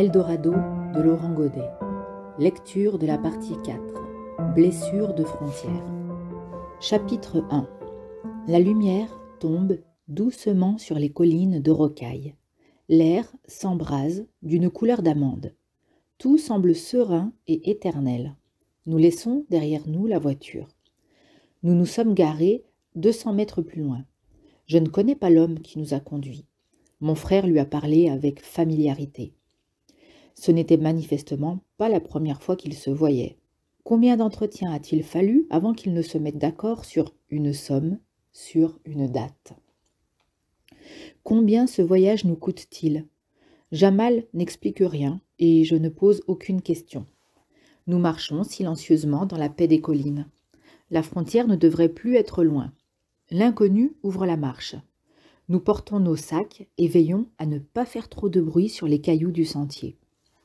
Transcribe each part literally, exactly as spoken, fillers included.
Eldorado de Laurent Godet. Lecture de la partie quatre. Blessure de frontière. Chapitre un. La lumière tombe doucement sur les collines de rocailles. L'air s'embrase d'une couleur d'amande. Tout semble serein et éternel. Nous laissons derrière nous la voiture. Nous nous sommes garés deux cents mètres plus loin. Je ne connais pas l'homme qui nous a conduits. Mon frère lui a parlé avec familiarité. Ce n'était manifestement pas la première fois qu'ils se voyaient. Combien d'entretiens a-t-il fallu avant qu'ils ne se mettent d'accord sur une somme, sur une date? Combien ce voyage nous coûte-t-il? Jamal n'explique rien et je ne pose aucune question. Nous marchons silencieusement dans la paix des collines. La frontière ne devrait plus être loin. L'inconnu ouvre la marche. Nous portons nos sacs et veillons à ne pas faire trop de bruit sur les cailloux du sentier.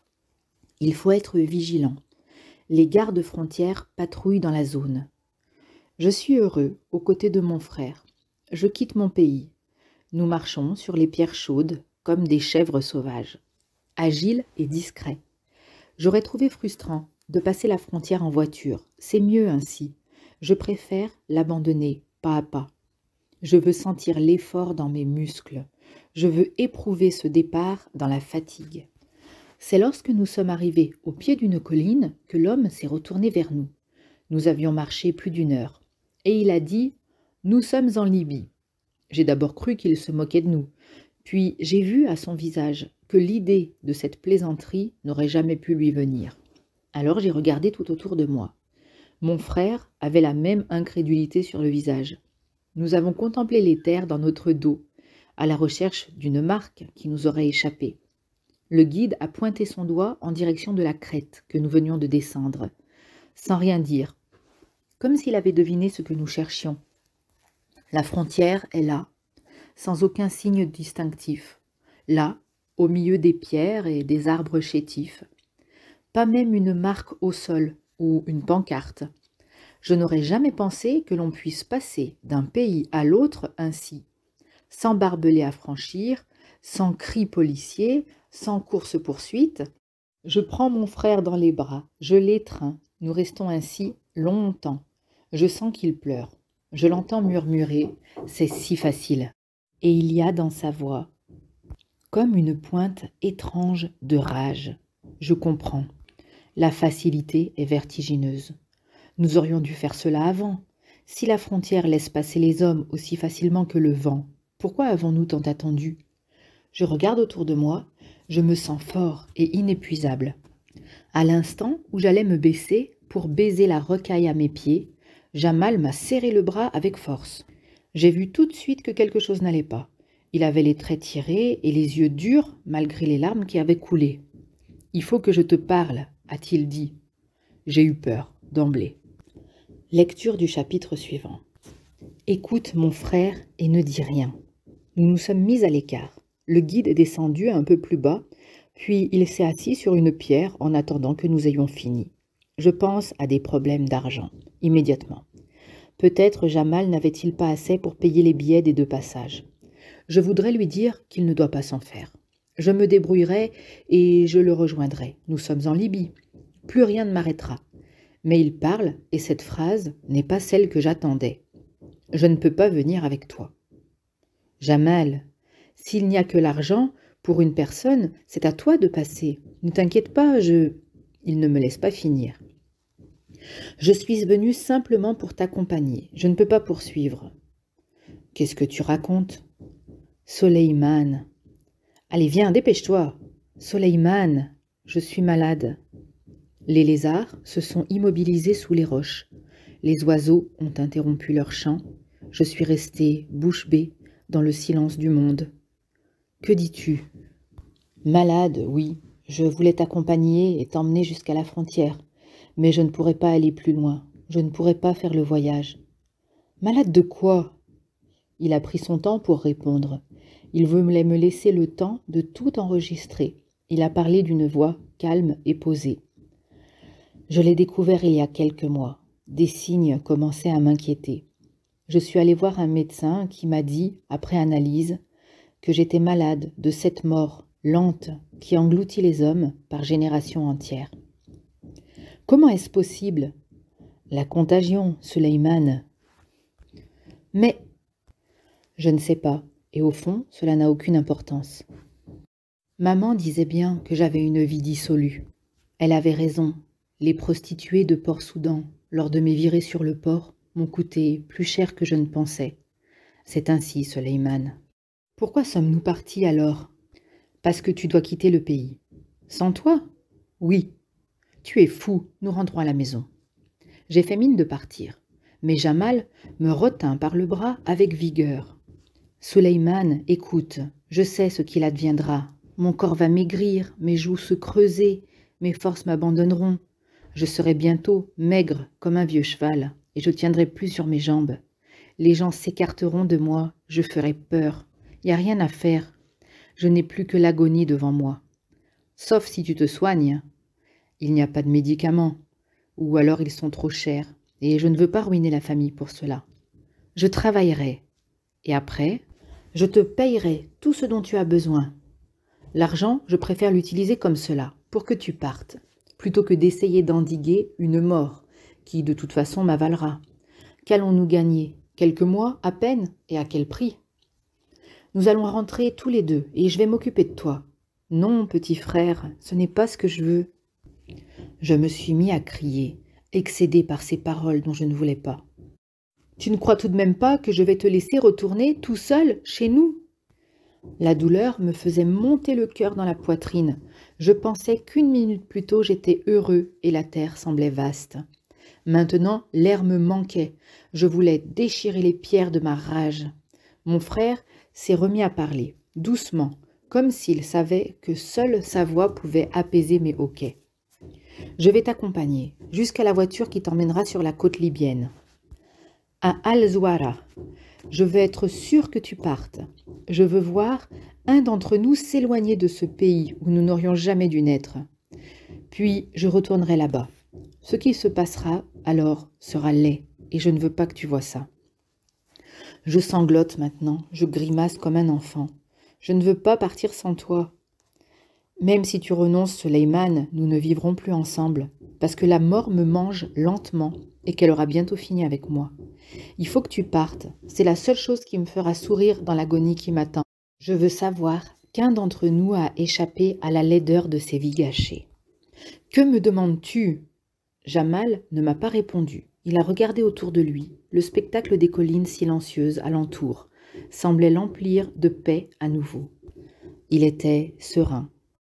Il faut être vigilant. Les gardes frontières patrouillent dans la zone. Je suis heureux aux côtés de mon frère. Je quitte mon pays. Nous marchons sur les pierres chaudes comme des chèvres sauvages. Agiles et discrets. J'aurais trouvé frustrant de passer la frontière en voiture. C'est mieux ainsi. Je préfère l'abandonner pas à pas. Je veux sentir l'effort dans mes muscles. Je veux éprouver ce départ dans la fatigue. C'est lorsque nous sommes arrivés au pied d'une colline que l'homme s'est retourné vers nous. Nous avions marché plus d'une heure. Et il a dit « Nous sommes en Libye ». J'ai d'abord cru qu'il se moquait de nous. Puis j'ai vu à son visage que l'idée de cette plaisanterie n'aurait jamais pu lui venir. Alors j'ai regardé tout autour de moi. Mon frère avait la même incrédulité sur le visage. Nous avons contemplé les terres dans notre dos, à la recherche d'une marque qui nous aurait échappé. Le guide a pointé son doigt en direction de la crête que nous venions de descendre, sans rien dire, comme s'il avait deviné ce que nous cherchions. La frontière est là, sans aucun signe distinctif, là, au milieu des pierres et des arbres chétifs. Pas même une marque au sol ou une pancarte. Je n'aurais jamais pensé que l'on puisse passer d'un pays à l'autre ainsi, sans barbelés à franchir, sans cris policiers, sans course-poursuite. Je prends mon frère dans les bras, je l'étreins, nous restons ainsi longtemps. Je sens qu'il pleure, je l'entends murmurer, c'est si facile. Et il y a dans sa voix comme une pointe étrange de rage. Je comprends, la facilité est vertigineuse. Nous aurions dû faire cela avant. Si la frontière laisse passer les hommes aussi facilement que le vent, pourquoi avons-nous tant attendu? Je regarde autour de moi, je me sens fort et inépuisable. À l'instant où j'allais me baisser pour baiser la rocaille à mes pieds, Jamal m'a serré le bras avec force. J'ai vu tout de suite que quelque chose n'allait pas. Il avait les traits tirés et les yeux durs malgré les larmes qui avaient coulé. « Il faut que je te parle », a-t-il dit. J'ai eu peur, d'emblée. Lecture du chapitre suivant. Écoute mon frère et ne dis rien. Nous nous sommes mis à l'écart. Le guide est descendu un peu plus bas, puis il s'est assis sur une pierre en attendant que nous ayons fini. Je pense à des problèmes d'argent, immédiatement. Peut-être Jamal n'avait-il pas assez pour payer les billets des deux passages. Je voudrais lui dire qu'il ne doit pas s'en faire. Je me débrouillerai et je le rejoindrai. Nous sommes en Libye. Plus rien ne m'arrêtera. Mais il parle, et cette phrase n'est pas celle que j'attendais. Je ne peux pas venir avec toi. Jamal, s'il n'y a que l'argent, pour une personne, c'est à toi de passer. Ne t'inquiète pas, je... Il ne me laisse pas finir. Je suis venu simplement pour t'accompagner. Je ne peux pas poursuivre. Qu'est-ce que tu racontes? Soleiman. Allez, viens, dépêche-toi. Soleiman, je suis malade. Les lézards se sont immobilisés sous les roches. Les oiseaux ont interrompu leur chant. Je suis resté bouche bée dans le silence du monde. Que dis-tu? Malade, oui. Je voulais t'accompagner et t'emmener jusqu'à la frontière. Mais je ne pourrais pas aller plus loin. Je ne pourrais pas faire le voyage. Malade de quoi? Il a pris son temps pour répondre. Il voulait me laisser le temps de tout enregistrer. Il a parlé d'une voix calme et posée. Je l'ai découvert il y a quelques mois. Des signes commençaient à m'inquiéter. Je suis allé voir un médecin qui m'a dit, après analyse, que j'étais malade de cette mort lente, qui engloutit les hommes par génération entière. Comment est-ce possible? La contagion, Suleiman. Mais je ne sais pas, et au fond, cela n'a aucune importance. Maman disait bien que j'avais une vie dissolue. Elle avait raison. Les prostituées de Port-Soudan, lors de mes virées sur le port, m'ont coûté plus cher que je ne pensais. C'est ainsi, Suleiman. Pourquoi sommes-nous partis alors? Parce que tu dois quitter le pays. Sans toi? Oui. Tu es fou, nous rentrons à la maison. J'ai fait mine de partir, mais Jamal me retint par le bras avec vigueur. Suleiman, écoute, je sais ce qu'il adviendra. Mon corps va maigrir, mes joues se creuser, mes forces m'abandonneront. Je serai bientôt maigre comme un vieux cheval, et je tiendrai plus sur mes jambes. Les gens s'écarteront de moi, je ferai peur. Il n'y a rien à faire. Je n'ai plus que l'agonie devant moi. Sauf si tu te soignes. Il n'y a pas de médicaments, ou alors ils sont trop chers, et je ne veux pas ruiner la famille pour cela. Je travaillerai, et après, je te payerai tout ce dont tu as besoin. L'argent, je préfère l'utiliser comme cela, pour que tu partes, plutôt que d'essayer d'endiguer une mort, qui de toute façon m'avalera. Qu'allons-nous gagner? Quelques mois, à peine, et à quel prix? Nous allons rentrer tous les deux, et je vais m'occuper de toi. Non, petit frère, ce n'est pas ce que je veux. Je me suis mis à crier, excédé par ces paroles dont je ne voulais pas. Tu ne crois tout de même pas que je vais te laisser retourner tout seul chez nous? La douleur me faisait monter le cœur dans la poitrine. Je pensais qu'une minute plus tôt j'étais heureux et la terre semblait vaste. Maintenant, l'air me manquait. Je voulais déchirer les pierres de ma rage. Mon frère s'est remis à parler, doucement, comme s'il savait que seule sa voix pouvait apaiser mes hoquets. Je vais t'accompagner jusqu'à la voiture qui t'emmènera sur la côte libyenne. À Al-Zouara. Je veux être sûr que tu partes. Je veux voir un d'entre nous s'éloigner de ce pays où nous n'aurions jamais dû naître. Puis je retournerai là-bas. Ce qui se passera alors sera laid, et je ne veux pas que tu vois ça. Je sanglote maintenant, je grimace comme un enfant. Je ne veux pas partir sans toi. Même si tu renonces, Suleiman, nous ne vivrons plus ensemble, parce que la mort me mange lentement et qu'elle aura bientôt fini avec moi. Il faut que tu partes, c'est la seule chose qui me fera sourire dans l'agonie qui m'attend. Je veux savoir qu'un d'entre nous a échappé à la laideur de ses vies gâchées. Que me demandes-tu? Jamal ne m'a pas répondu. Il a regardé autour de lui. Le spectacle des collines silencieuses alentour semblait l'emplir de paix à nouveau. Il était serein.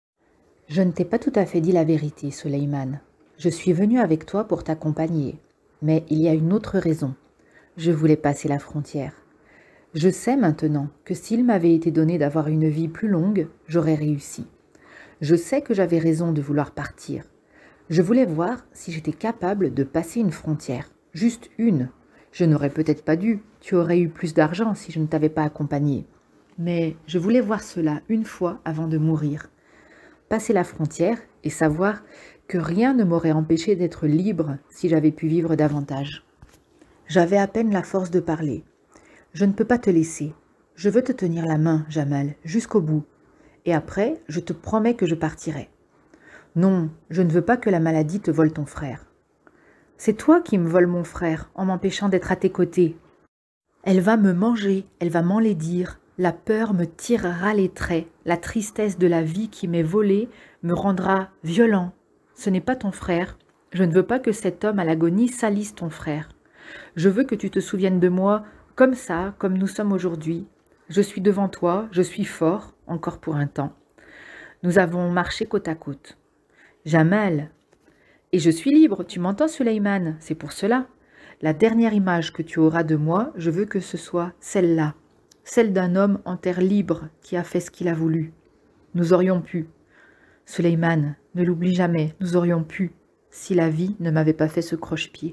Je ne t'ai pas tout à fait dit la vérité, Suleiman. Je suis venu avec toi pour t'accompagner. Mais il y a une autre raison. Je voulais passer la frontière. Je sais maintenant que s'il m'avait été donné d'avoir une vie plus longue, j'aurais réussi. Je sais que j'avais raison de vouloir partir. Je voulais voir si j'étais capable de passer une frontière. Juste une. Je n'aurais peut-être pas dû. Tu aurais eu plus d'argent si je ne t'avais pas accompagné. Mais je voulais voir cela une fois avant de mourir. Passer la frontière et savoir que rien ne m'aurait empêché d'être libre si j'avais pu vivre davantage. J'avais à peine la force de parler. Je ne peux pas te laisser. Je veux te tenir la main, Jamal, jusqu'au bout. Et après, je te promets que je partirai. Non, je ne veux pas que la maladie te vole ton frère. C'est toi qui me voles mon frère en m'empêchant d'être à tes côtés. Elle va me manger, elle va m'enlaidir. La peur me tirera les traits. La tristesse de la vie qui m'est volée me rendra violent. Ce n'est pas ton frère. Je ne veux pas que cet homme à l'agonie salisse ton frère. Je veux que tu te souviennes de moi comme ça, comme nous sommes aujourd'hui. Je suis devant toi, je suis fort, encore pour un temps. Nous avons marché côte à côte. Jamal. Et je suis libre, tu m'entends, Suleiman, c'est pour cela. La dernière image que tu auras de moi, je veux que ce soit celle-là. Celle d'un homme en terre libre qui a fait ce qu'il a voulu. Nous aurions pu. Suleiman, ne l'oublie jamais, nous aurions pu, si la vie ne m'avait pas fait ce croche-pied.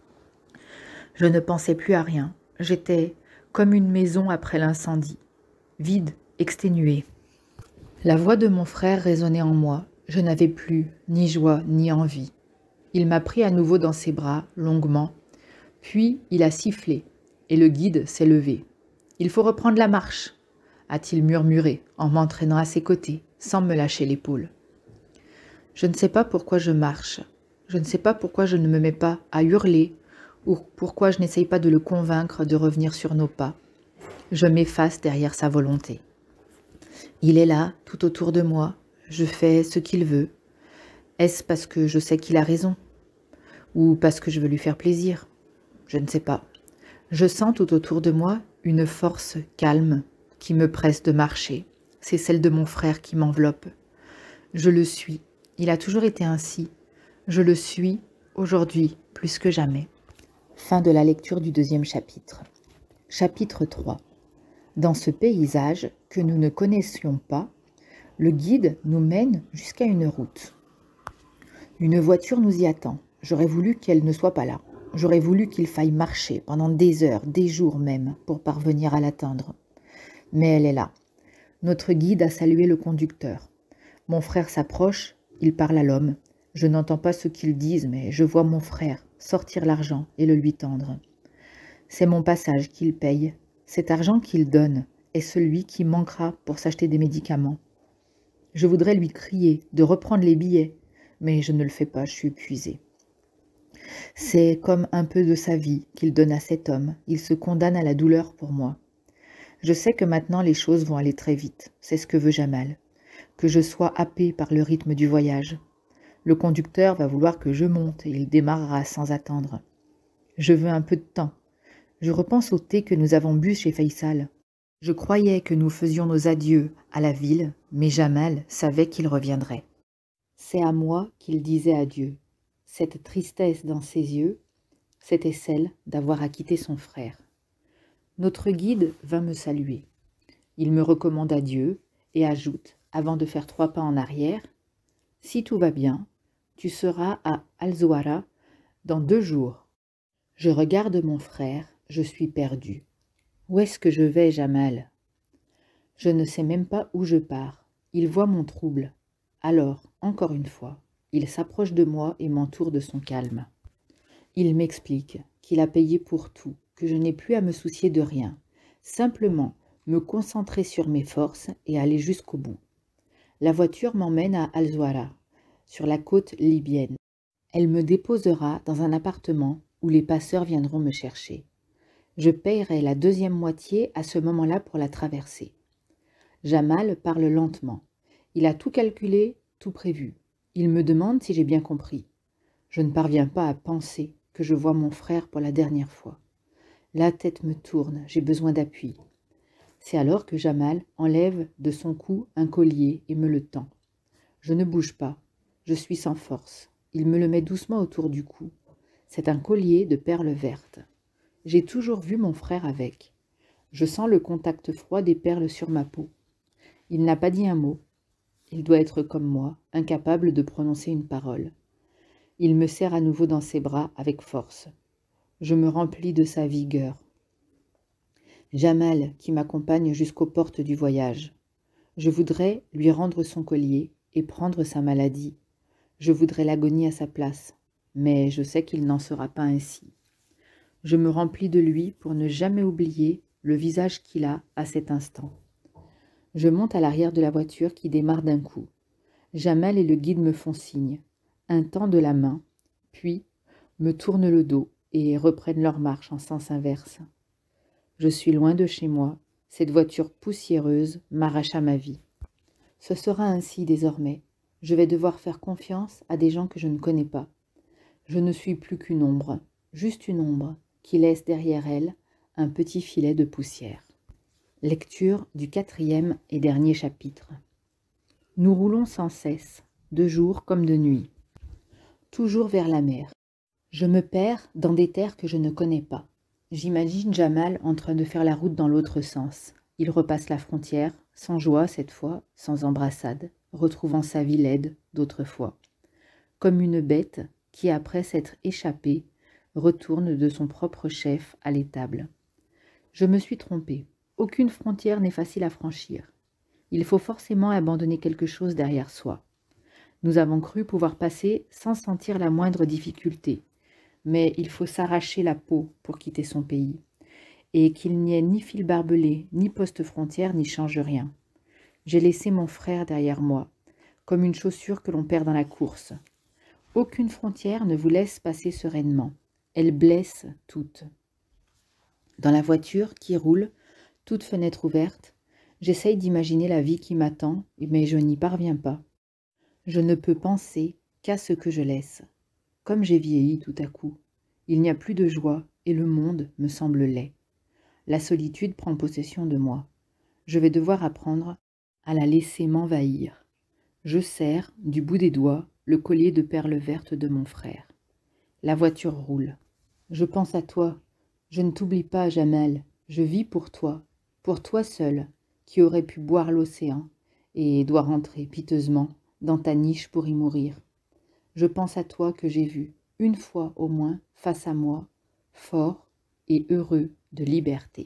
Je ne pensais plus à rien. J'étais comme une maison après l'incendie, vide, exténuée. La voix de mon frère résonnait en moi. Je n'avais plus ni joie ni envie. Il m'a pris à nouveau dans ses bras, longuement, puis il a sifflé, et le guide s'est levé. « Il faut reprendre la marche », a-t-il murmuré en m'entraînant à ses côtés. sans me lâcher l'épaule. Je ne sais pas pourquoi je marche. Je ne sais pas pourquoi je ne me mets pas à hurler ou pourquoi je n'essaye pas de le convaincre de revenir sur nos pas. Je m'efface derrière sa volonté. Il est là, tout autour de moi. Je fais ce qu'il veut. Est-ce parce que je sais qu'il a raison? Ou parce que je veux lui faire plaisir? Je ne sais pas. Je sens tout autour de moi une force calme qui me presse de marcher. C'est celle de mon frère qui m'enveloppe. Je le suis. Il a toujours été ainsi. Je le suis aujourd'hui plus que jamais. Fin de la lecture du deuxième chapitre. Chapitre trois. Dans ce paysage que nous ne connaissions pas, le guide nous mène jusqu'à une route. Une voiture nous y attend. J'aurais voulu qu'elle ne soit pas là. J'aurais voulu qu'il faille marcher pendant des heures, des jours même, pour parvenir à l'atteindre. Mais elle est là. Notre guide a salué le conducteur. Mon frère s'approche, il parle à l'homme. Je n'entends pas ce qu'ils disent, mais je vois mon frère sortir l'argent et le lui tendre. C'est mon passage qu'il paye. Cet argent qu'il donne est celui qui manquera pour s'acheter des médicaments. Je voudrais lui crier de reprendre les billets, mais je ne le fais pas, je suis épuisée. C'est comme un peu de sa vie qu'il donne à cet homme. Il se condamne à la douleur pour moi. Je sais que maintenant les choses vont aller très vite. C'est ce que veut Jamal. Que je sois happée par le rythme du voyage. Le conducteur va vouloir que je monte et il démarrera sans attendre. Je veux un peu de temps. Je repense au thé que nous avons bu chez Faisal. Je croyais que nous faisions nos adieux à la ville, mais Jamal savait qu'il reviendrait. C'est à moi qu'il disait adieu. Cette tristesse dans ses yeux, c'était celle d'avoir à quitter son frère. Notre guide vint me saluer. Il me recommande adieu et ajoute, avant de faire trois pas en arrière, « Si tout va bien, tu seras à Al-Zouara dans deux jours. » Je regarde mon frère, je suis perdue. Où est-ce que je vais, Jamal? Je ne sais même pas où je pars. Il voit mon trouble. Alors, encore une fois, il s'approche de moi et m'entoure de son calme. Il m'explique qu'il a payé pour tout, que je n'ai plus à me soucier de rien, simplement me concentrer sur mes forces et aller jusqu'au bout. La voiture m'emmène à Al-Zouara, sur la côte libyenne. Elle me déposera dans un appartement où les passeurs viendront me chercher. Je payerai la deuxième moitié à ce moment-là pour la traversée. Jamal parle lentement. Il a tout calculé, tout prévu. Il me demande si j'ai bien compris. Je ne parviens pas à penser que je vois mon frère pour la dernière fois. La tête me tourne, j'ai besoin d'appui. C'est alors que Jamal enlève de son cou un collier et me le tend. Je ne bouge pas, je suis sans force. Il me le met doucement autour du cou. C'est un collier de perles vertes. J'ai toujours vu mon frère avec. Je sens le contact froid des perles sur ma peau. Il n'a pas dit un mot. Il doit être comme moi, incapable de prononcer une parole. Il me serre à nouveau dans ses bras avec force. Je me remplis de sa vigueur. Jamal qui m'accompagne jusqu'aux portes du voyage. Je voudrais lui rendre son collier et prendre sa maladie. Je voudrais l'agonie à sa place, mais je sais qu'il n'en sera pas ainsi. Je me remplis de lui pour ne jamais oublier le visage qu'il a à cet instant. Je monte à l'arrière de la voiture qui démarre d'un coup. Jamal et le guide me font signe, un temps de la main, puis me tournent le dos et reprennent leur marche en sens inverse. Je suis loin de chez moi, cette voiture poussiéreuse m'arrache à ma vie. Ce sera ainsi désormais. Je vais devoir faire confiance à des gens que je ne connais pas. Je ne suis plus qu'une ombre, juste une ombre, qui laisse derrière elle un petit filet de poussière. Lecture du quatrième et dernier chapitre. Nous roulons sans cesse, de jour comme de nuit, toujours vers la mer. Je me perds dans des terres que je ne connais pas. J'imagine Jamal en train de faire la route dans l'autre sens. Il repasse la frontière, sans joie cette fois, sans embrassade, retrouvant sa vie laide d'autrefois. Comme une bête qui, après s'être échappée, retourne de son propre chef à l'étable. Je me suis trompée. Aucune frontière n'est facile à franchir. Il faut forcément abandonner quelque chose derrière soi. Nous avons cru pouvoir passer sans sentir la moindre difficulté, mais il faut s'arracher la peau pour quitter son pays, et qu'il n'y ait ni fil barbelé, ni poste frontière n'y change rien. J'ai laissé mon frère derrière moi, comme une chaussure que l'on perd dans la course. Aucune frontière ne vous laisse passer sereinement. Elle blesse toutes. Dans la voiture qui roule, toute fenêtre ouverte, j'essaye d'imaginer la vie qui m'attend, mais je n'y parviens pas. Je ne peux penser qu'à ce que je laisse. Comme j'ai vieilli tout à coup, il n'y a plus de joie et le monde me semble laid. La solitude prend possession de moi. Je vais devoir apprendre à la laisser m'envahir. Je serre, du bout des doigts, le collier de perles vertes de mon frère. La voiture roule. Je pense à toi. Je ne t'oublie pas, Jamel. Je vis pour toi, pour toi seul, qui aurais pu boire l'océan et doit rentrer piteusement dans ta niche pour y mourir. Je pense à toi que j'ai vu, une fois au moins, face à moi, fort et heureux de liberté.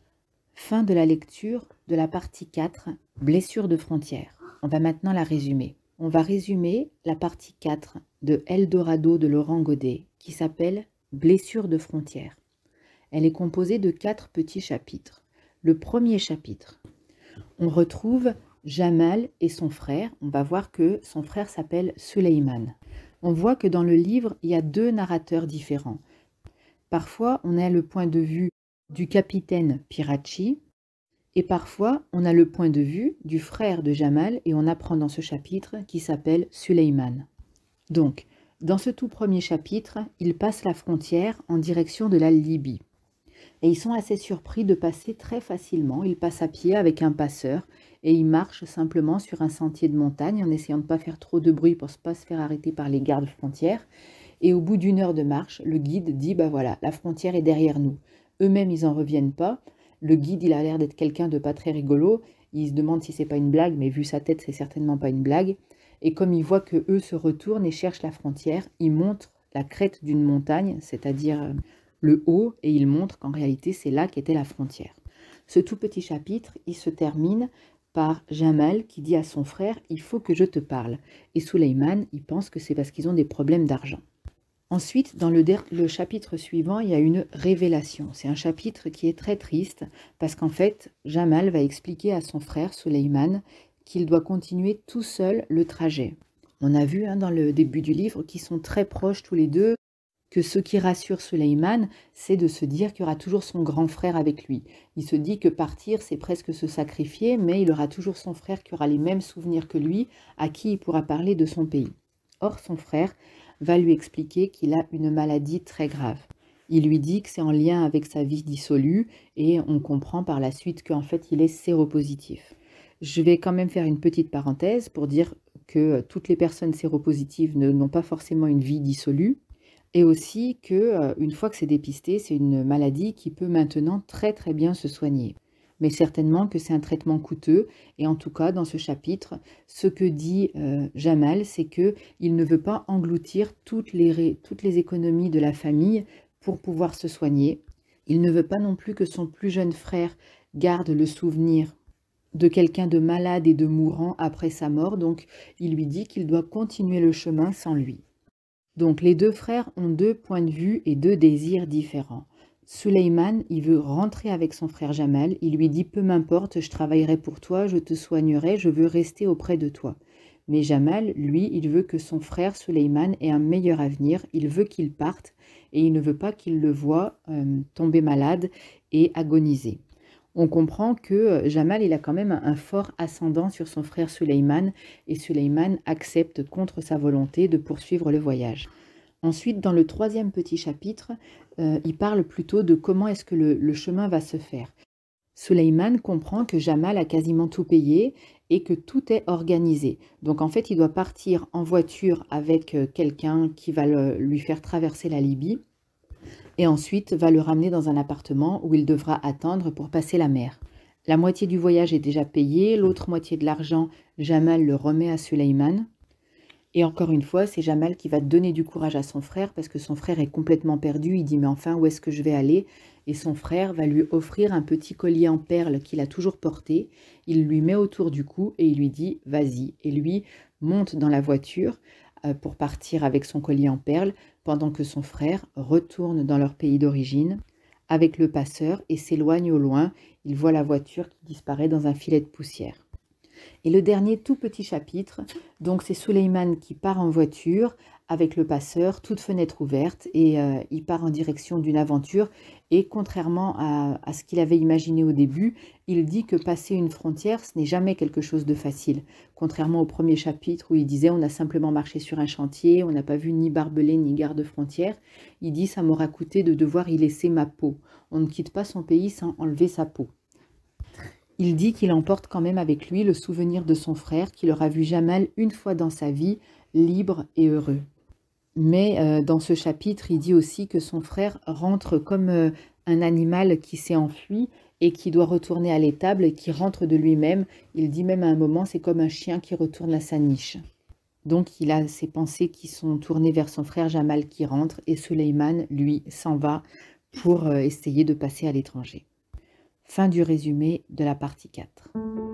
Fin de la lecture de la partie quatre, Blessure de frontières. On va maintenant la résumer. On va résumer la partie quatre de Eldorado de Laurent Godet, qui s'appelle Blessure de frontières. Elle est composée de quatre petits chapitres. Le premier chapitre, on retrouve Jamal et son frère. On va voir que son frère s'appelle Suleiman. On voit que dans le livre, il y a deux narrateurs différents. Parfois, on a le point de vue du capitaine Piracci, et parfois, on a le point de vue du frère de Jamal, et on apprend dans ce chapitre qui s'appelle Suleiman. Donc, dans ce tout premier chapitre, ils passent la frontière en direction de la Libye. Et ils sont assez surpris de passer très facilement. Ils passent à pied avec un passeur et ils marchent simplement sur un sentier de montagne en essayant de ne pas faire trop de bruit pour ne pas se faire arrêter par les gardes frontières. Et au bout d'une heure de marche, le guide dit « bah voilà, la frontière est derrière nous ». Eux-mêmes, ils n'en reviennent pas. Le guide, il a l'air d'être quelqu'un de pas très rigolo. Il se demande si c'est pas une blague, mais vu sa tête, c'est certainement pas une blague. Et comme il voit que eux se retournent et cherchent la frontière, il montre la crête d'une montagne, c'est-à-dire le haut, et il montre qu'en réalité, c'est là qu'était la frontière. Ce tout petit chapitre, il se termine par Jamal qui dit à son frère « il faut que je te parle ». Et Suleiman, il pense que c'est parce qu'ils ont des problèmes d'argent. Ensuite, dans le, le chapitre suivant, il y a une révélation. C'est un chapitre qui est très triste parce qu'en fait, Jamal va expliquer à son frère Suleiman qu'il doit continuer tout seul le trajet. On a vu hein, dans le début du livre qu'ils sont très proches tous les deux, que ce qui rassure Suleiman, c'est de se dire qu'il y aura toujours son grand frère avec lui. Il se dit que partir, c'est presque se sacrifier, mais il aura toujours son frère qui aura les mêmes souvenirs que lui, à qui il pourra parler de son pays. Or, son frère va lui expliquer qu'il a une maladie très grave. Il lui dit que c'est en lien avec sa vie dissolue et on comprend par la suite qu'en fait, il est séropositif. Je vais quand même faire une petite parenthèse pour dire que toutes les personnes séropositives n'ont pas forcément une vie dissolue. Et aussi que, une fois que c'est dépisté, c'est une maladie qui peut maintenant très très bien se soigner. Mais certainement que c'est un traitement coûteux. Et en tout cas, dans ce chapitre, ce que dit euh, Jamal, c'est qu'il ne veut pas engloutir toutes les, toutes les économies de la famille pour pouvoir se soigner. Il ne veut pas non plus que son plus jeune frère garde le souvenir de quelqu'un de malade et de mourant après sa mort. Donc, il lui dit qu'il doit continuer le chemin sans lui. Donc les deux frères ont deux points de vue et deux désirs différents. Suleiman, il veut rentrer avec son frère Jamal, il lui dit « peu m'importe, je travaillerai pour toi, je te soignerai, je veux rester auprès de toi ». Mais Jamal, lui, il veut que son frère Suleiman ait un meilleur avenir, il veut qu'il parte et il ne veut pas qu'il le voie euh, tomber malade et agoniser. On comprend que Jamal, il a quand même un fort ascendant sur son frère Suleiman et Suleiman accepte contre sa volonté de poursuivre le voyage. Ensuite, dans le troisième petit chapitre, euh, il parle plutôt de comment est-ce que le, le chemin va se faire. Suleiman comprend que Jamal a quasiment tout payé et que tout est organisé. Donc en fait, il doit partir en voiture avec quelqu'un qui va le, lui faire traverser la Libye. Et ensuite va le ramener dans un appartement où il devra attendre pour passer la mer. La moitié du voyage est déjà payée, l'autre moitié de l'argent, Jamal le remet à Suleiman. Et encore une fois, c'est Jamal qui va donner du courage à son frère parce que son frère est complètement perdu. Il dit « mais enfin, où est-ce que je vais aller ?» Et son frère va lui offrir un petit collier en perles qu'il a toujours porté. Il lui met autour du cou et il lui dit « vas-y ». Et lui monte dans la voiture pour partir avec son collier en perles, pendant que son frère retourne dans leur pays d'origine avec le passeur et s'éloigne au loin. Il voit la voiture qui disparaît dans un filet de poussière. Et le dernier tout petit chapitre, donc c'est Souleymane qui part en voiture avec le passeur, toute fenêtre ouverte, et euh, il part en direction d'une aventure. Et contrairement à, à ce qu'il avait imaginé au début, il dit que passer une frontière, ce n'est jamais quelque chose de facile. Contrairement au premier chapitre où il disait on a simplement marché sur un chantier, on n'a pas vu ni barbelé ni garde-frontière, il dit ça m'aura coûté de devoir y laisser ma peau. On ne quitte pas son pays sans enlever sa peau. Il dit qu'il emporte quand même avec lui le souvenir de son frère, qu'il aura vu Jamal une fois dans sa vie, libre et heureux. Mais euh, dans ce chapitre, il dit aussi que son frère rentre comme euh, un animal qui s'est enfui et qui doit retourner à l'étable et qui rentre de lui-même. Il dit même à un moment, c'est comme un chien qui retourne à sa niche. Donc il a ses pensées qui sont tournées vers son frère Jamal qui rentre et Souleymane, lui, s'en va pour euh, essayer de passer à l'étranger. Fin du résumé de la partie quatre.